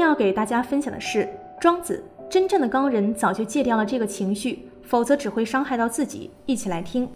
要给大家分享的是，庄子，真正的高人早就戒掉了这个情绪，否则只会伤害到自己。一起来听。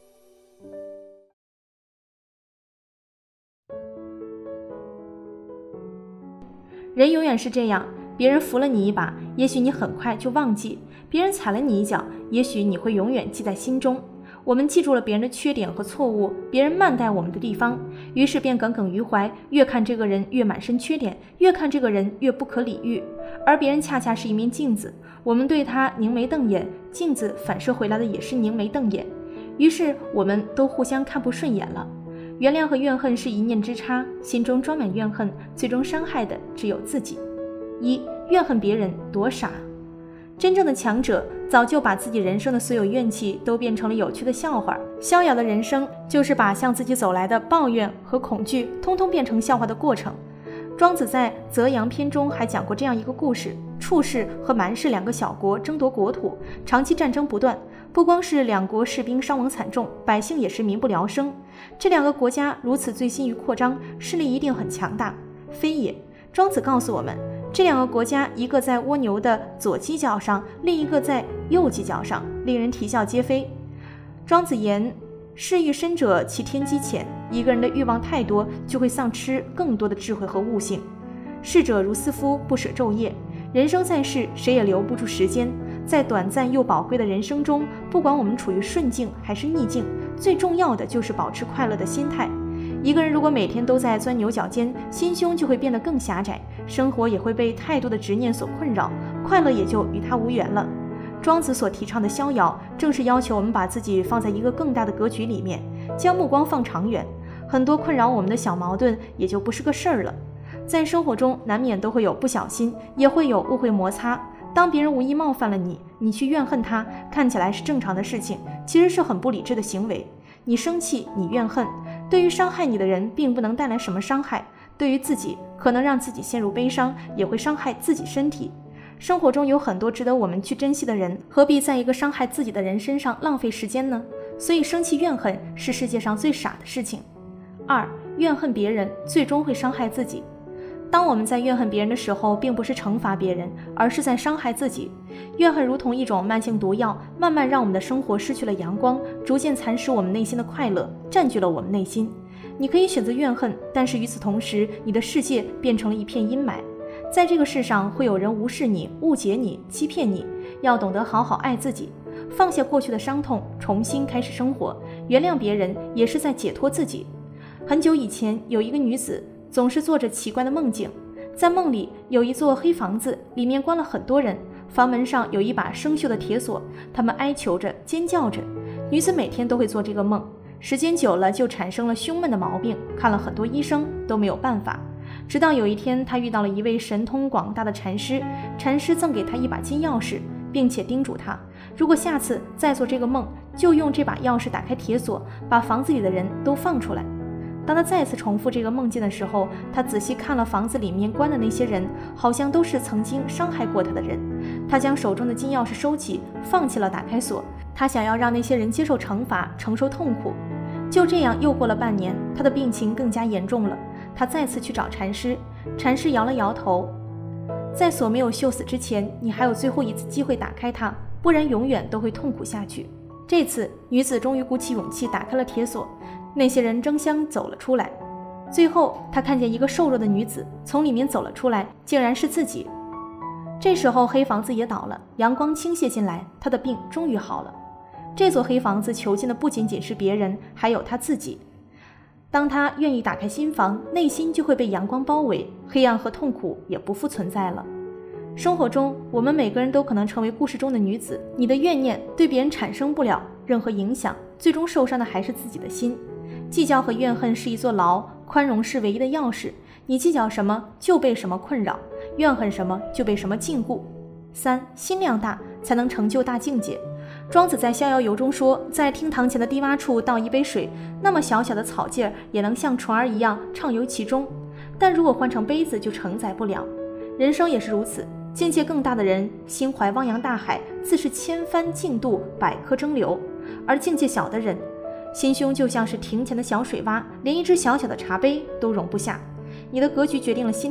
人永远是这样，别人扶了你一把，也许你很快就忘记；别人踩了你一脚，也许你会永远记在心中。我们记住了别人的缺点和错误，别人慢待我们的地方，于是便耿耿于怀，越看这个人越满身缺点，越看这个人越不可理喻。而别人恰恰是一面镜子，我们对他凝眉瞪眼，镜子反射回来的也是凝眉瞪眼，于是我们都互相看不顺眼了。原谅和怨恨是一念之差，心中装满怨恨，最终伤害的只有自己。怨恨别人多傻。真正的强者早就把自己人生的所有怨气都变成了有趣的笑话。逍遥的人生就是把向自己走来的抱怨和恐惧通通变成笑话的过程。庄子在《泽阳篇》中还讲过这样一个故事：处氏和蛮氏两个小国争夺国土，长期战争不断，不光是两国士兵伤亡惨重，百姓也是民不聊生。这两个国家如此醉心于扩张，势力一定很强大，非也。庄子告诉我们，这两个国家，一个在蜗牛的左犄角上，另一个在右犄角上，令人啼笑皆非。庄子言：事欲深者，其天机浅。一个人的欲望太多，就会丧失更多的智慧和悟性。逝者如斯夫，不舍昼夜。人生在世，谁也留不住时间。在短暂又宝贵的人生中，不管我们处于顺境还是逆境，最重要的就是保持快乐的心态。一个人如果每天都在钻牛角尖，心胸就会变得更狭窄，生活也会被太多的执念所困扰，快乐也就与他无缘了。庄子所提倡的逍遥，正是要求我们把自己放在一个更大的格局里面，将目光放长远，很多困扰我们的小矛盾也就不是个事儿了。在生活中难免都会有不小心，也会有误会摩擦。当别人无意冒犯了你，你去怨恨他，看起来是正常的事情，其实是很不理智的行为。你生气，你怨恨，对于伤害你的人并不能带来什么伤害，对于自己可能让自己陷入悲伤，也会伤害自己身体。生活中有很多值得我们去珍惜的人，何必在一个伤害自己的人身上浪费时间呢？所以生气怨恨是世界上最傻的事情。怨恨别人最终会伤害自己。当我们在怨恨别人的时候，并不是惩罚别人，而是在伤害自己。怨恨如同一种慢性毒药，慢慢让我们的生活失去了阳光，逐渐蚕食我们内心的快乐，占据了我们内心。你可以选择怨恨，但是与此同时，你的世界变成了一片阴霾。在这个世上，会有人无视你，误解你，欺骗你。要懂得好好爱自己，放下过去的伤痛，重新开始生活。原谅别人，也是在解脱自己。很久以前，有一个女子总是做着奇怪的梦境，在梦里有一座黑房子，里面关了很多人，房门上有一把生锈的铁锁，他们哀求着，尖叫着。女子每天都会做这个梦，时间久了就产生了胸闷的毛病，看了很多医生都没有办法。直到有一天，她遇到了一位神通广大的禅师，禅师赠给她一把金钥匙，并且叮嘱她，如果下次再做这个梦，就用这把钥匙打开铁锁，把房子里的人都放出来。当他再次重复这个梦境的时候，他仔细看了房子里面关的那些人，好像都是曾经伤害过他的人。他将手中的金钥匙收起，放弃了打开锁。他想要让那些人接受惩罚，承受痛苦。就这样又过了半年，他的病情更加严重了。他再次去找禅师，禅师摇了摇头，在锁没有锈死之前，你还有最后一次机会打开它，不然永远都会痛苦下去。这次女子终于鼓起勇气打开了铁锁，那些人争相走了出来。最后她看见一个瘦弱的女子从里面走了出来，竟然是自己。这时候黑房子也倒了，阳光倾泻进来，她的病终于好了。这座黑房子囚禁的不仅仅是别人，还有她自己。当她愿意打开心房，内心就会被阳光包围，黑暗和痛苦也不复存在了。生活中，我们每个人都可能成为故事中的女子，你的怨念对别人产生不了任何影响，最终受伤的还是自己的心。计较和怨恨是一座牢，宽容是唯一的钥匙。你计较什么，就被什么困扰；怨恨什么，就被什么禁锢。心量大，才能成就大境界。庄子在《逍遥游》中说，在厅堂前的低洼处倒一杯水，那么小小的草芥也能像船儿一样畅游其中，但如果换成杯子，就承载不了。人生也是如此，境界更大的人，心怀汪洋大海，自是千帆竞渡，百舸争流；而境界小的人，心胸就像是庭前的小水洼，连一只小小的茶杯都容不下。你的格局决定了心量，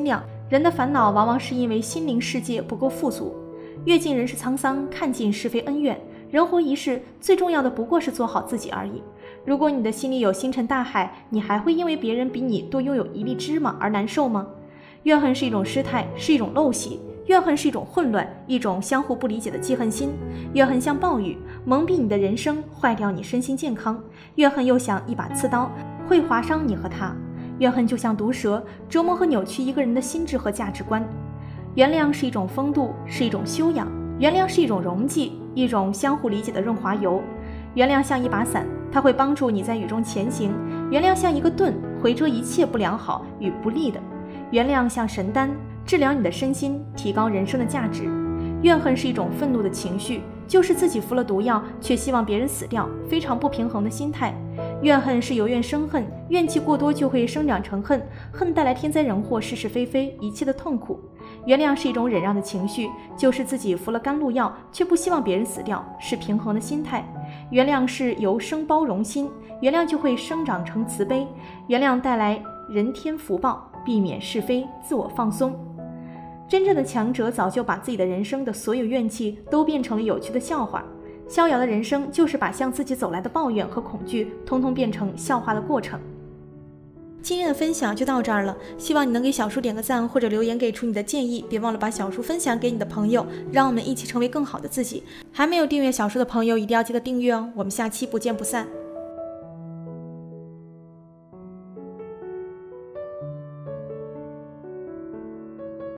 人的烦恼往往是因为心灵世界不够富足。阅尽人世沧桑，看尽是非恩怨，人活一世，最重要的不过是做好自己而已。如果你的心里有星辰大海，你还会因为别人比你多拥有一粒芝麻而难受吗？怨恨是一种失态，是一种陋习。怨恨是一种混乱，一种相互不理解的记恨心。怨恨像暴雨，蒙蔽你的人生，坏掉你身心健康。怨恨又像一把刺刀，会划伤你和他。怨恨就像毒蛇，折磨和扭曲一个人的心智和价值观。原谅是一种风度，是一种修养。原谅是一种溶剂，一种相互理解的润滑油。原谅像一把伞，它会帮助你在雨中前行。原谅像一个盾，回遮一切不良好与不利的。原谅像神丹，治疗你的身心，提高人生的价值。怨恨是一种愤怒的情绪，就是自己服了毒药，却希望别人死掉，非常不平衡的心态。怨恨是由怨生恨，怨气过多就会生长成恨，恨带来天灾人祸、是是非非，一切的痛苦。原谅是一种忍让的情绪，就是自己服了甘露药，却不希望别人死掉，是平衡的心态。原谅是由生包容心，原谅就会生长成慈悲。原谅带来人天福报，避免是非，自我放松。真正的强者早就把自己的人生的所有怨气都变成了有趣的笑话。逍遥的人生就是把向自己走来的抱怨和恐惧通通变成笑话的过程。今天的分享就到这儿了，希望你能给小叔点个赞或者留言给出你的建议，别忘了把小叔分享给你的朋友，让我们一起成为更好的自己。还没有订阅小叔的朋友一定要记得订阅哦，我们下期不见不散。